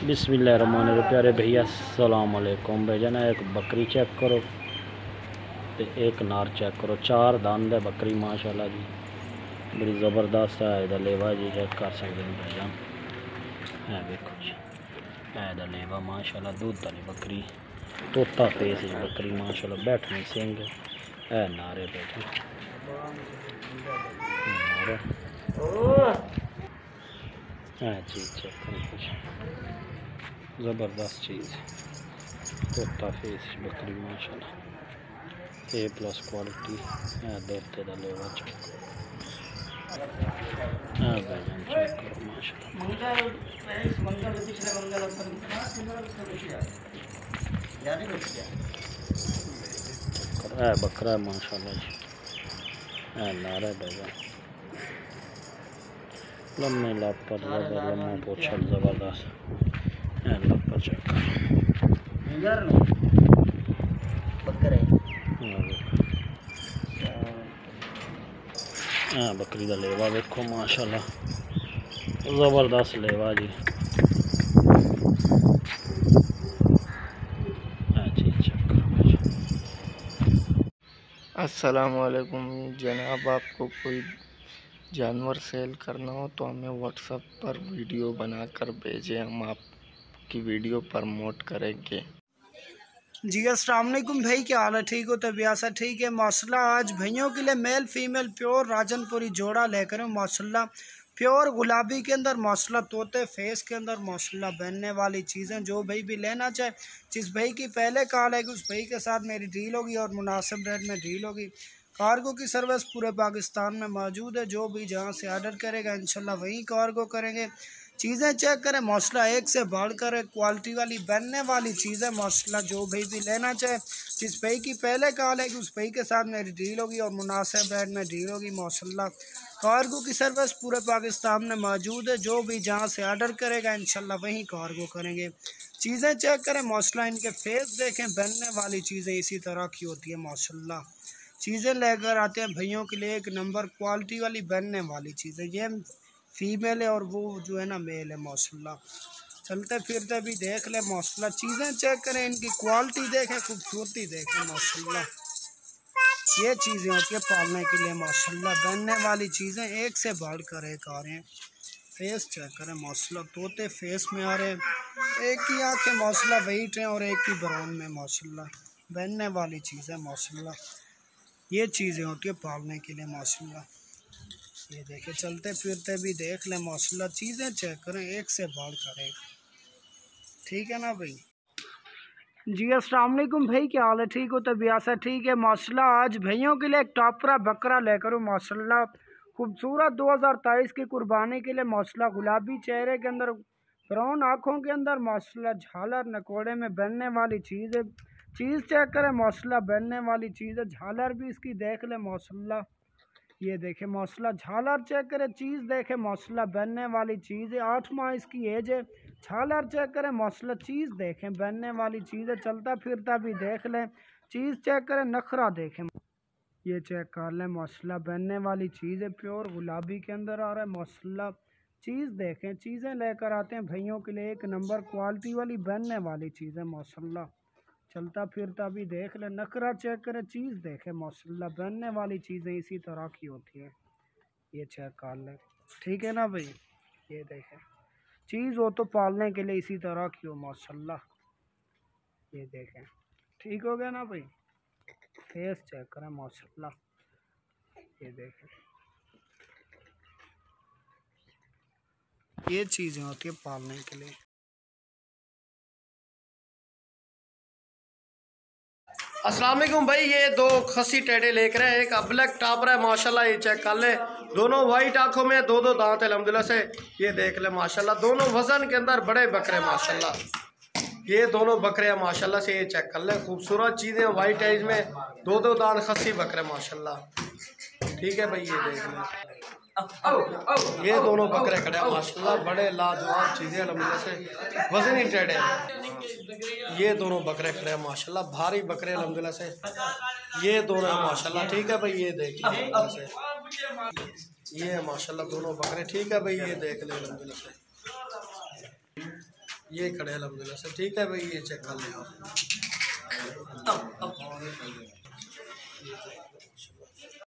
बिस्मिल्लाहिर्रहमानिर्रहीम। प्यारे भैया अस्सलाम वालेकुम। भेजना एक बकरी चेक करो तो एक नार चेक करो। 4 दंद है बकरी माशाल्लाह जी, बड़ी ज़बरदस्त है। इधर लेवा जी चेक कर सकते हैं भाईजान, है देखो जी, इधर लेवा माशाल्लाह, दूध वाली बकरी, तोता फेस बकरी माशाल्लाह, बैठने सिंह है, नारे बैठे है चीज़ चेक करो, कुछ ज़बरदस्त चीज़, तोता फेस बकरी माशाल्लाह, A+ क्वालिटी है। दोते का लेवा चेक करो, हाँ भाईजान चेक करो माशाल्लाह, है बकरा है माशाल्लाह जी, है नारा भाईजान, लम्बे लापर लम्बा पोछल ज़बरदस्त है। लापर चेक करो, हाँ बकरी का लेवा देखो माशाल्लाह, ज़बरदस्त लेवा जी, हाँ जी चेक करो। अस्सलामुअलैकुम जनाब, आपको कोई जानवर सेल करना हो तो हमें व्हाट्सएप पर वीडियो बनाकर भेजें, हम आपकी वीडियो प्रमोट करेंगे। जी अस्सलाम वालेकुम भाई, क्या हाल है? ठीक हो? तबीयत से ठीक है माशाल्लाह। आज भाइयों के लिए मेल फीमेल प्योर राजनपुरी जोड़ा लेकर माशाल्लाह, प्योर गुलाबी के अंदर माशाल्लाह, तोते फेस के अंदर माशाल्लाह, बनने वाली चीज़ें। जो भाई भी लेना चाहे, जिस भाई की पहले कॉल है उस भाई के साथ मेरी डील होगी और मुनासिब रेट में डील होगी। कार्गो की सर्विस पूरे पाकिस्तान में मौजूद है, जो भी जहाँ से ऑर्डर करेगा इंशाल्लाह वहीं कार्गो करेंगे। चीज़ें चेक करें माशाल्लाह, एक से बढ़कर क्वालिटी वाली बनने वाली चीज़ें माशाल्लाह। जो भाई भी लेना चाहे, जिस भाई की पहले कॉल है उस भाई के साथ मेरी डील होगी और मुनासिब रेट में डील होगी माशाल्लाह। कार्गो की सर्विस पूरे पाकिस्तान में मौजूद है, जो भी जहाँ से ऑर्डर करेगा इंशाल्लाह वहीं कार्गो करेंगे। चीज़ें चेक करें माशाल्लाह, इनके फेस देखें, बनने वाली चीज़ें इसी तरह की होती है माशाल्लाह। चीज़ें लेकर आते हैं भैयों के लिए एक नंबर क्वालिटी वाली बनने वाली चीज़ें। ये फीमेल है और वो जो है ना मेल है माशाल्लाह। चलते फिरते भी देख ले माशाल्लाह, चीज़ें चेक करें, इनकी क्वालिटी देखें, खूबसूरती देखें माशाल्लाह। ये चीज़ें होती है पालने के लिए माशाल्लाह, बनने वाली चीज़ें एक से बढ़कर एक आ रहे हैं। फेस चेक करें माशाल्लाह, तोते फेस में आ रहे हैं, एक ही आँखें माशाल्लाह वेट हैं और एक ही ब्राउन में माशाल्लाह, बनने वाली चीज़ें माशाल्लाह। ये चीज़ें होती है पालने के लिए माशाल्लाह। ये देखे, चलते फिरते भी देख लें माशाल्लाह, चीज़ें चेक करें, एक से बढ़ कर एक। ठीक है ना भाई? जी अस्सलाम वालेकुम भाई, क्या हाल है? ठीक हो? तबीयत से ठीक है माशाल्लाह। आज भाइयों के लिए एक टॉपरा बकरा लेकर हूँ माशाल्लाह, खूबसूरत 2023 की कुर्बानी के लिए माशाल्लाह, गुलाबी चेहरे के अंदर, ब्राउन आँखों के अंदर माशाल्लाह, झालर नकोड़े में बनने वाली चीज़ है। चीज़ चेक करें माशाल्लाह, बनने वाली चीज़ है। झालर भी इसकी देख ले माशाल्लाह, ये देखे माशाल्लाह, झालर चेक करें, चीज़ देखे माशाल्लाह, बनने वाली चीज़ है। 8 माह इसकी एज है। झालर चेक करें माशाल्लाह, चीज़ देखें, बनने वाली चीज़ है। चलता फिरता भी देख लें, चीज़ चेक करें, नखरा देखें, ये चेक कर लें माशाल्लाह, बनने वाली चीज़ है। प्योर गुलाबी के अंदर आ रहा है माशाल्लाह। चीज़ देखें, चीज़ें लेकर आते हैं भैयों के लिए एक नंबर क्वालिटी वाली बनने वाली चीज़ है माशाल्लाह। चलता फिरता भी देख ले, नखरा चेक करें, चीज़ देखें माशाल्लाह, बनने वाली चीज़ें इसी तरह की होती है। ये चेक कर लें, ठीक है ना भाई? ये देखें, चीज़ हो तो पालने के लिए इसी तरह की हो माशाल्लाह। ये देखें, ठीक हो गया ना भाई? फेस चेक करें माशाल्लाह, ये देखें, ये चीज़ें होती है पालने के लिए। अस्सलाम वालेकुम भाई, ये 2 खसी टेढ़े लेकर है, एक अबलक टापर है माशाल्लाह। ये चेक कर ले, दोनों वाइट आंखों में, 2 दांत है अल्हम्दुलिल्लाह से। ये देख ले माशाल्लाह, दोनों वजन के अंदर बड़े बकरे माशाल्लाह। ये दोनों बकरे हैं माशाल्लाह से, ये चेक कर ले, खूबसूरत चीज़ें, वाइट आइज में, 2 दांत खसी बकरे माशाल्लाह। ठीक है भाई, ये देख ले, ये दोनों बकरे खड़े हैं माशाल्लाह, बड़े लाजवाब चीज़ें अल्हम्दुलिल्लाह से, वजन ही टेढ़े हैं। ये दोनों बकरे खड़े हैं माशाल्लाह, भारी बकरे अल्हम्दुलिल्लाह से, ये दोनों हैं माशाल्लाह। ठीक है भाई, ये देख ले अल्हम्दुलिल्लाह से, ये है माशाल्लाह दोनों बकरे। ठीक है भाई, ये देख ले अल्हम्दुलिल्लाह से, ये खड़े अल्हम्दुलिल्लाह से। ठीक है भाई, ये चेक कर ले आप।